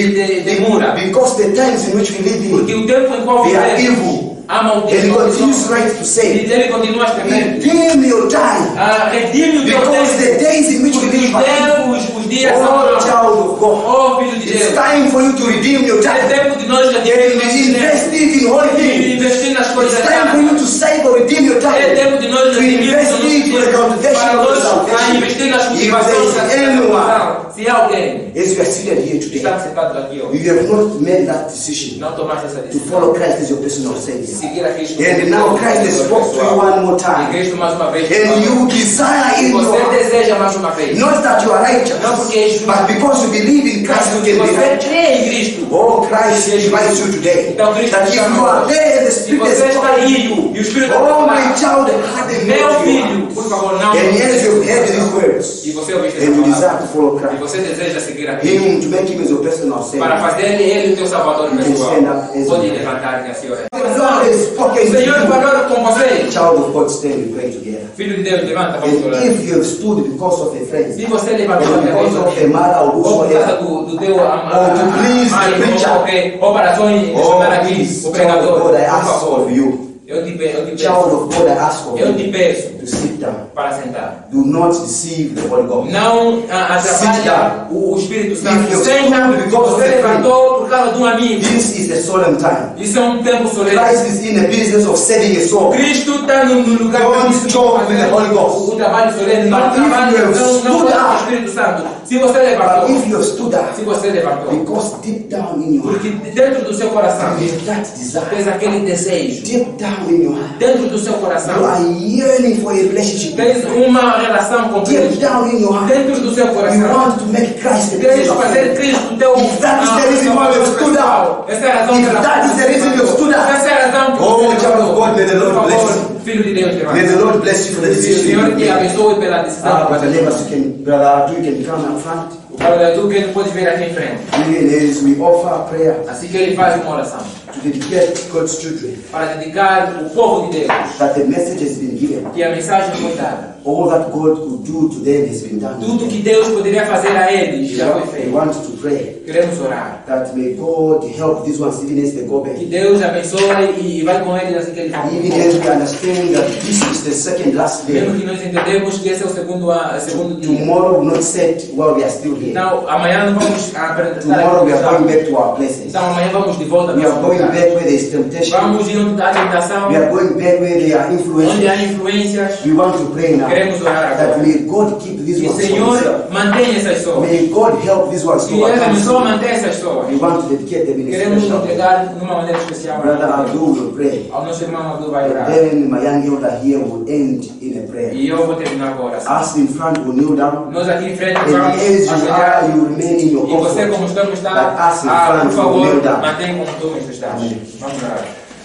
e demora, because the times in which we live porque in, o tempo em qual they are vivemos evil. há And he maldição. continues right to E say, ele continua a escrever: redeem your time, redime o teu because tempo, the days in which we porque live are os dias são oh, maus. child of God, Oh, filho de it's Deus, time for you to redeem your é time tempo de nós and redimirmos nossos tempos invest it in holy e things. investir nas coisas It's time for you to santas. save or redeem your É time, tempo de nós to redimirmos invest o nosso it for the tempo cultivation para of your nós salvation. investir nas If cultivações da there is anyone, salvação. Se há alguém as we are seated here que today, está sentado aqui hoje, if you have not made that decision não tomaste essa to decisão, follow Christ as your personal Savior, seguir a Cristo, and now Christ has spoke to you one more e time, Cristo mais uma vez, and you desire e in your você heart, deseja mais uma vez, not that you are righteous, não porque é justo, but because you believe in Christ, you porque can be você righteous. crê em Cristo. Oh, Christ invites you today Então Cristo that te if you chama are hoje. there and the Se Spirit você is está talking, aí e o Espírito está oh, my falando, child, harden meu your filho, heart. por favor, não. And as you've heard these words, E você ouviste and you essa desire palavra, to follow e Christ, você deseja seguir a Cristo, Him to make Him as your personal para Savior. fazer ele o teu Salvador You can pessoal, stand up as pode you- levantar e assim orar. The Lord has spoken O to Senhor you. falou com você. Child of God, stand and pray together. Filho de Deus, levanta, vamos orar. And if you have stood because of a friend, Se você levantou or através because of a mother or ou por causa whosoever, do teu Oh, to please the preacher. ou para só ensinar aqui please, o child of pregador, God, I por ask favor, of you. eu te peço, Child of God, I ask of eu te you peço to sit down. para sentar. Do not deceive the Holy Ghost. Não atrapalha o Espírito Santo. If you Senta, stood because você of a friend, levantou por causa de um amigo. This is a solemn time. Isso é um tempo solene. Christ is in the business of saving a soul. Cristo está no lugar Don't joke with the Holy Ghost. o trabalho solene, não But if trabalha, you have não stood faz up, o Espírito Santo. Se você But levantou, if you have stood up, se você levantou, because deep down in your porque heart, dentro do seu coração you have that desire. tens aquele desejo, Deep down in your heart, dentro do seu you coração are yearning for a relationship. tens uma relação com Deep Cristo, down in your heart, dentro do seu you coração want to make Christ the queres personal fazer Savior. Cristo teu If that is the reason why you have stood up, essa é a razão if pela that is the reason you have stood up, essa é a razão que oh, você child of God, may the Lord por bless favor, you. filho de Deus, May the Lord bless you for the o decision Senhor you te made. abençoe pela decisão. Brother Levas, Brother Abdul, you can come up front. O Padre Edu, que ele pode vir aqui em frente. Even as we offer a prayer Assim que ele faz uma oração to dedicate God's children, para dedicar o povo de Deus, that the message has been given. que a mensagem foi dada. All that God could do to them has been done. Tudo que Deus poderia fazer a eles já foi We feito. want to pray Queremos orar. that may God help these ones even as they go back. Que Deus abençoe e vai com eles assim que eles vão. Even as we understand that this is the second last Mesmo day, que nós entendemos que esse é o segundo dia. tomorrow will not set while we are still here. Então, amanhã não vamos apresentar Tomorrow we are going aqui. back to our places. Então, amanhã vamos de volta We para are o going lugar. back where there is temptation. Vamos ir onde há tentação, We are going back where there are onde influences. há influências. We want to pray now Queremos orar agora. that may God keep these Que o ones for Senhor himself. mantenha essas pessoas. May God help these ones to Que Ele abençoe overcome. mantenha essas pessoas. We want to dedicate them in a Queremos special way. entregar de uma maneira especial Brother Abdul will pray. ao nosso irmão Abdul vai orar. Then my young elder here will end in a prayer. E eu vou terminar com a oração. Us in front will kneel down. Nós aqui em frente And vamos as you ajoelhar. are, you remain in your E você, comfort. como estamos, está, But us in por front will favor, kneel down. mantenha como tu estás. Amém. Vamos orar.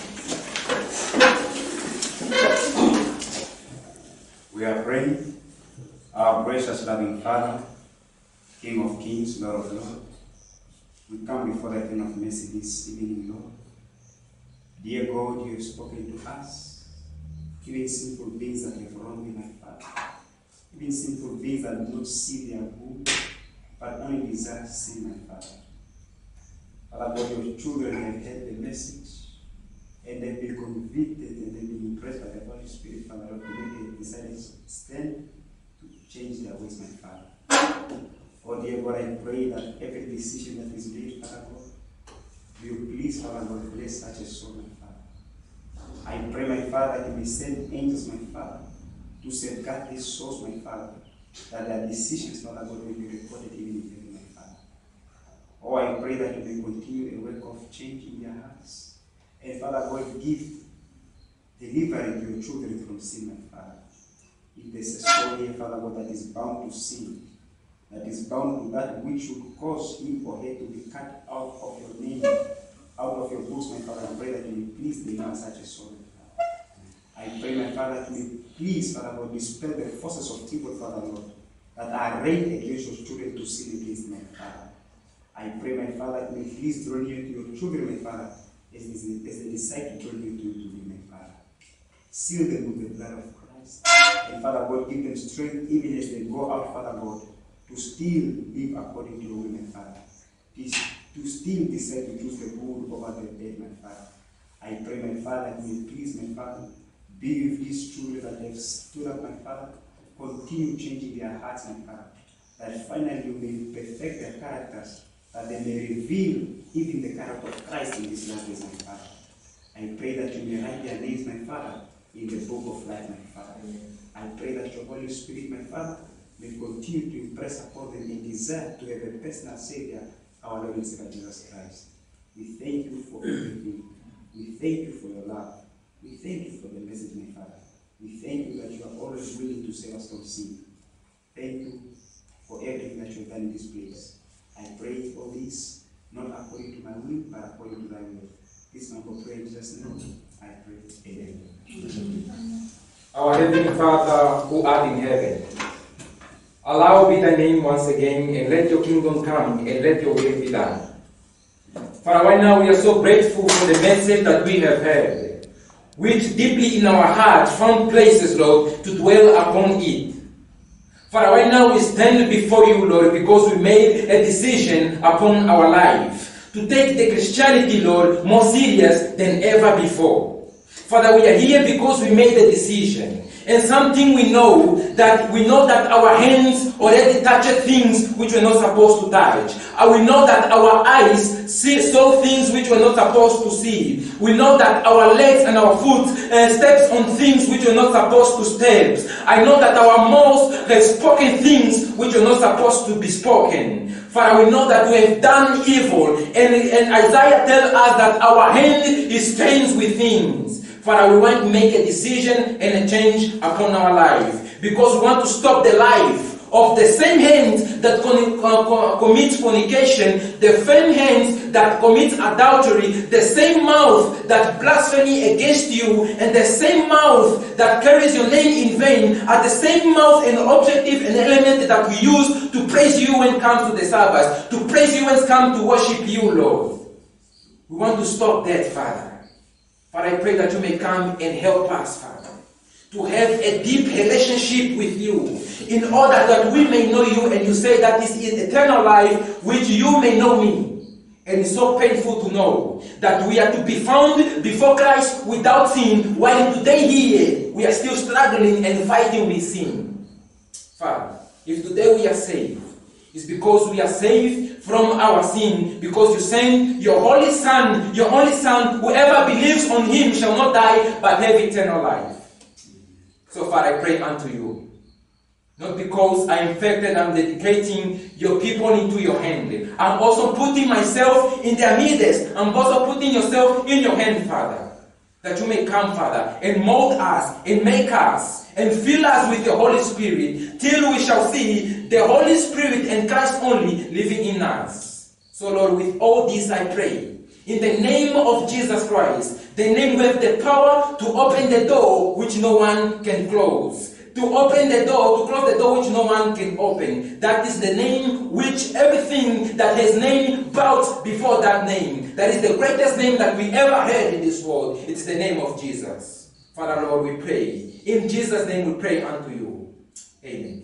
We are praying, our gracious loving Father, King of Kings, Lord of Lords. We come before the throne of mercy this evening, Lord. Dear God, you have spoken to us, even simple things that have wronged me, my Father. Even simple things that do not see their good, but only desire to see, my Father. Father God, your children have heard the message, and they've been convicted and they've been impressed by the Holy Spirit, Father Lord, today they decided to stand to change their ways, my Father. Oh dear God, I pray that every decision that is made, Father God, you please, Father God, bless such a soul, my Father. I pray, my Father, that you may send angels, my Father, to safeguard these souls, my Father, that their decisions, Father God, will be recorded even in heaven, my Father. Oh, I pray that you may continue a work of change in their hearts. And Father God, give deliverance to your children from sin, my Father. If there's a soul here, Father God, that is bound to sin, that is bound to that which would cause him or her to be cut out of your name, out of your books, my Father, I pray that you may please deliver such a soul, my Father. I pray, my Father, that you may please, Father God, dispel the forces of evil, Father Lord, that are arrayed against your children to sin against, my Father. I pray, my Father, that you may please draw near to your children, my Father, as they decide to draw near to you today, my Father. Seal them with the blood of Christ. And Father God, give them strength even as they go out, Father God, to still live according to your will, my Father. To still decide to choose the good over the bad, my Father. I pray, my Father, you will please, my Father, be with these children that have stood up, my Father. Continue changing their hearts, my Father. That finally you may perfect their characters, that they may reveal even the character of Christ in this last days, my Father. I pray that you may write their names, my Father, in the book of life, my Father. I pray that your Holy Spirit, my Father, may continue to impress upon them a desire to have a personal Savior, our Lord and Savior Jesus Christ. We thank you for everything. We thank you for your love. We thank you for the message, my Father. We thank you that you are always willing to save us from sin. Thank you for everything that you have done in this place. I pray for this, not according to my will, but according to thy will. This man will pray in Jesus' name. I pray. Amen. Our Heavenly Father, who art in heaven, allow be thy name once again, and let your kingdom come, and let your will be done. Father, right now we are so grateful for the message that we have heard, which deeply in our hearts found places, Lord, to dwell upon it. Father, right now we stand before you, Lord, because we made a decision upon our life to take the Christianity, Lord, more serious than ever before. Father, we are here because we made a decision. And something we know that our hands already touched things which we're not supposed to touch. And we know that our eyes saw things which we're not supposed to see. We know that our legs and our foot steps on things which we're not supposed to step. I know that our mouth has spoken things which are not supposed to be spoken. Father, we know that we have done evil. And Isaiah tells us that our hand is stained with things. Father, we want to make a decision and a change upon our life. Because we want to stop the life of the same hands that commits fornication, the same hands that commits adultery, the same mouth that blasphemes against you, and the same mouth that carries your name in vain, are the same mouth and objective and element that we use to praise you when it comes to the Sabbath, to praise you when it comes to worship you, Lord. We want to stop that, Father. But I pray that you may come and help us, Father, to have a deep relationship with you, in order that we may know you, and you say that this is eternal life, which you may know me. And it's so painful to know that we are to be found before Christ without sin, while today here we are still struggling and fighting with sin. Father, if today we are saved, it's because we are saved from our sin, because you sent your holy Son, your only Son, whoever believes on him shall not die, but have eternal life. So Father, I pray unto you, not because I am infected, I'm dedicating your people into your hand. I'm also putting myself in their midst. I'm also putting yourself in your hand, Father, that you may come, Father, and mold us, and make us, and fill us with your Holy Spirit, till we shall see the Holy Spirit and Christ only living in us. So Lord, with all this I pray, in the name of Jesus Christ, the name with the power to open the door which no one can close. To open the door, to close the door which no one can open. That is the name which everything that has name bows before that name. That is the greatest name that we ever heard in this world. It's the name of Jesus. Father, Lord, we pray. In Jesus' name we pray unto you. Amen.